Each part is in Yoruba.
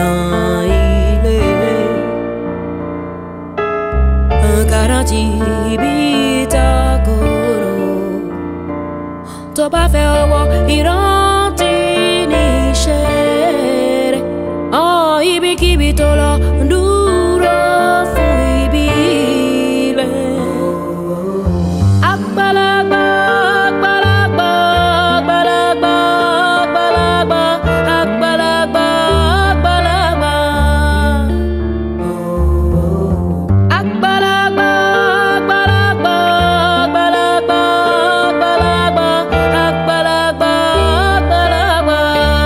ile Karachi bita koro tó bá fẹ́ ọwọ́ ìrántí níṣẹ́ rẹ̀ ibikíbi tó lọ dúró fún ibi ibẹ̀. Àgbàlagbà àgbàlagbà àgbàlagbà àgbàlagbà àgbàlagbà àgbàlagbà àgbàlagbà àgbàlagbà àgbàlagbà àgbàlagbà àgbàlagbà àgbàlagbà.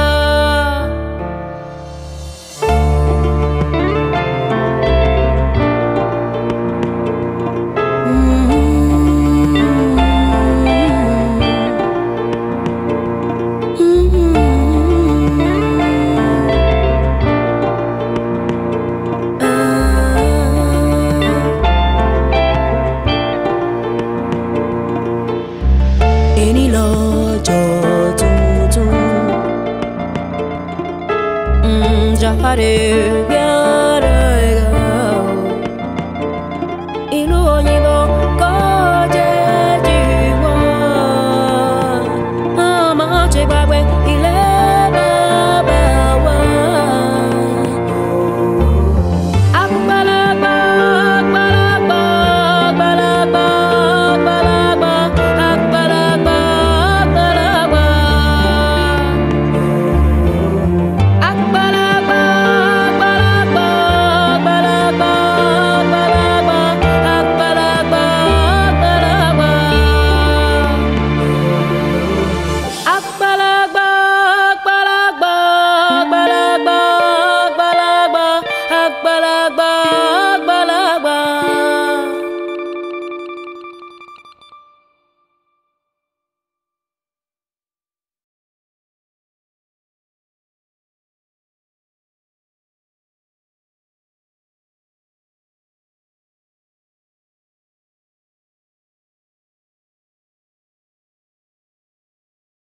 Èní lọ́jọ́ tuntun, jáde.